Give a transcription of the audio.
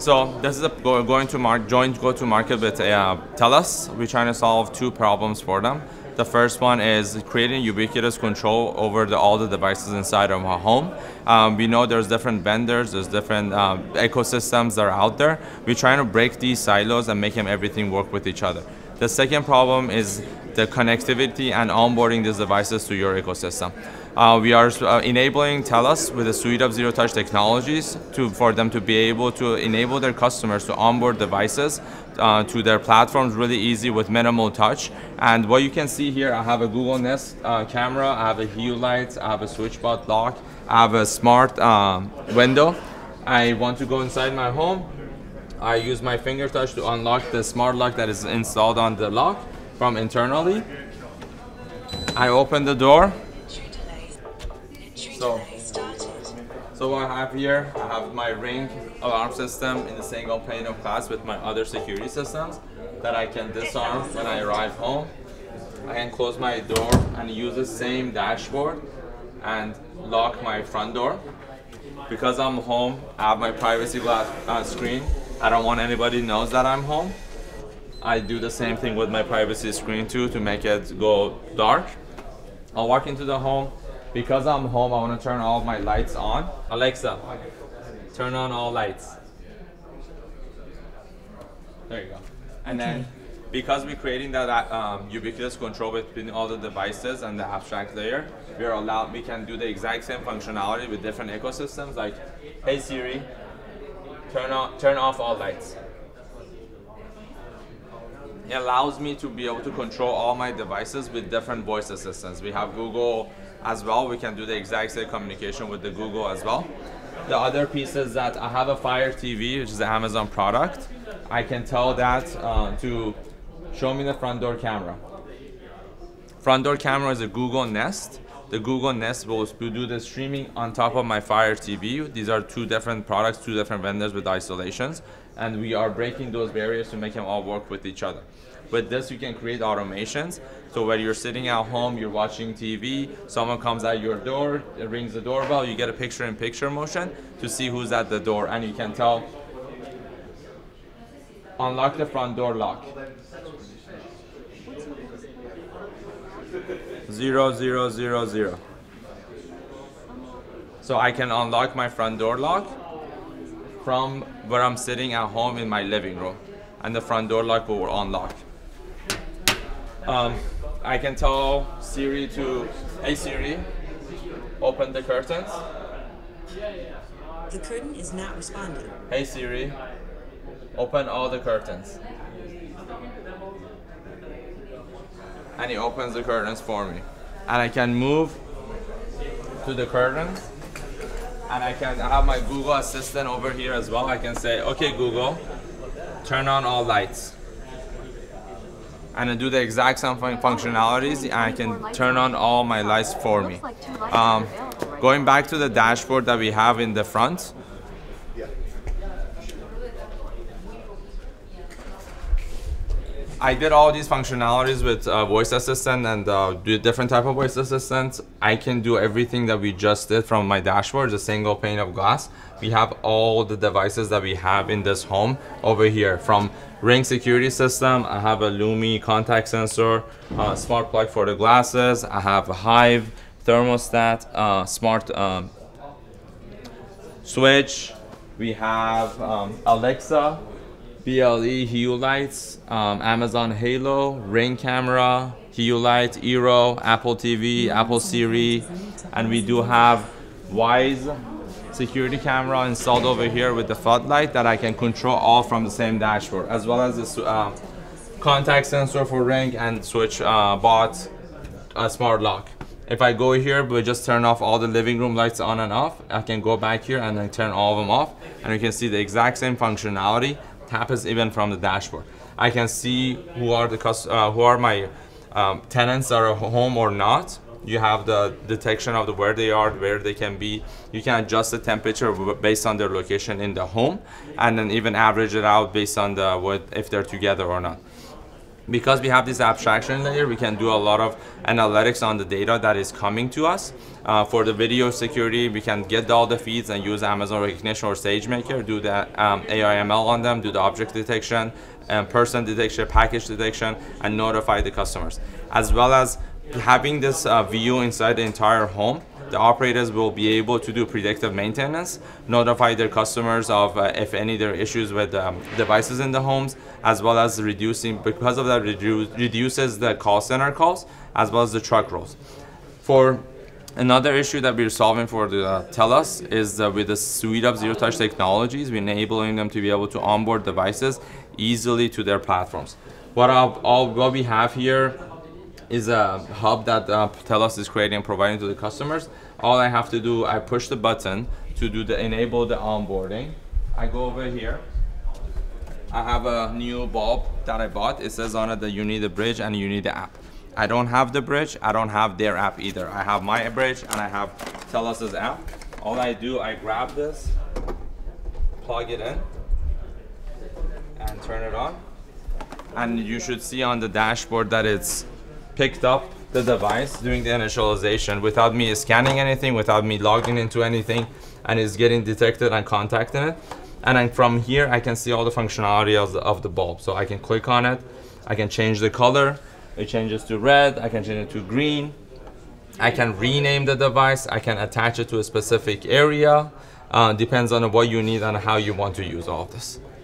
So this is a joint go-to-market with Telus. We're trying to solve two problems for them. The first one is creating ubiquitous control over all the devices inside of a home. We know there's different vendors, there's different ecosystems that are out there. We're trying to break these silos and make everything work with each other. The second problem is the connectivity and onboarding these devices to your ecosystem. We are enabling Telus with a suite of zero-touch technologies for them to be able to enable their customers to onboard devices to their platforms really easy with minimal touch. And what you can see here, I have a Google Nest camera, I have a Hue light, I have a switch bot lock, I have a smart window. I want to go inside my home. I use my finger touch to unlock the smart lock that is installed on the lock from internally. I open the door. So what I have here, I have my Ring alarm system in the single pane of glass with my other security systems that I can disarm when I arrive home. I can close my door and use the same dashboard and lock my front door. Because I'm home, I have my privacy glass screen. I don't want anybody knows that I'm home. I do the same thing with my privacy screen too to make it go dark. I'll walk into the home. Because I'm home, I want to turn all my lights on. Alexa, turn on all lights. There you go. And then, because we're creating that ubiquitous control between all the devices and the abstract layer, we can do the exact same functionality with different ecosystems. Like, hey Siri, turn off all lights. It allows me to be able to control all my devices with different voice assistants. We have Google as well. We can do the exact same communication with the Google as well. The other piece is that I have a Fire TV, which is an Amazon product. I can tell that to show me the front door camera. Front door camera is a Google Nest. The Google Nest will do the streaming on top of my Fire TV. These are two different products, two different vendors with isolations. And we are breaking those barriers to make them all work with each other. With this, you can create automations. So when you're sitting at home, you're watching TV, someone comes at your door, it rings the doorbell, you get a picture-in-picture motion to see who's at the door, and you can tell, unlock the front door lock. 0000. So I can unlock my front door lock from where I'm sitting at home in my living room, and the front door lock will unlock. I can tell Siri to, hey Siri, open the curtains. The curtain is not responding. Hey Siri, open all the curtains. And he opens the curtains for me. And I can move to the curtains. And I have my Google Assistant over here as well. I can say, okay Google, turn on all lights. And I do the exact same functionalities, and I can turn on all my lights for me. Going back to the dashboard that we have in the front. I did all these functionalities with voice assistant and do different type of voice assistants. I can do everything that we just did from my dashboard, the single pane of glass. We have all the devices that we have in this home over here. From Ring security system, I have a Lumi contact sensor, smart plug for the glasses. I have a Hive thermostat, smart switch. We have Alexa, BLE, Hue lights, Amazon Halo, Ring camera, Hue light, Eero, Apple TV, Apple Siri, and we do have Wise security camera installed over here with the floodlight that I can control all from the same dashboard, as well as this contact sensor for Ring and switch bot smart lock. If I go here, we just turn off all the living room lights on and off. I can go back here and then turn all of them off, and you can see the exact same functionality happens even from the dashboard. I can see who are my tenants that are home or not. You have the detection of where they are, where they can be. You can adjust the temperature based on their location in the home, and then even average it out based on if they're together or not. Because we have this abstraction layer, we can do a lot of analytics on the data that is coming to us. For the video security, we can get all the feeds and use Amazon Recognition or SageMaker, do the AI/ML on them, do the object detection, person detection, package detection, and notify the customers. As well as having this view inside the entire home, the operators will be able to do predictive maintenance, notify their customers of if any there are issues with devices in the homes, as well as reducing, because of that, reduces the call center calls, as well as the truck rolls. For another issue that we're solving for the Telus is with the suite of zero-touch technologies, we're enabling them to be able to onboard devices easily to their platforms. What we have here is a hub that Telus is creating and providing to the customers. All I have to do, I push the button to enable the onboarding. I go over here. I have a new bulb that I bought. It says on it that you need a bridge and you need the app. I don't have the bridge. I don't have their app either. I have my bridge and I have Telus's app. All I do, I grab this, plug it in, and turn it on. And you should see on the dashboard that it's picked up the device during the initialization without me scanning anything, without me logging into anything, and is getting detected and contacting it. And then from here, I can see all the functionality of the bulb. So I can click on it, I can change the color, it changes to red, I can change it to green, I can rename the device, I can attach it to a specific area, depends on what you need and how you want to use all of this.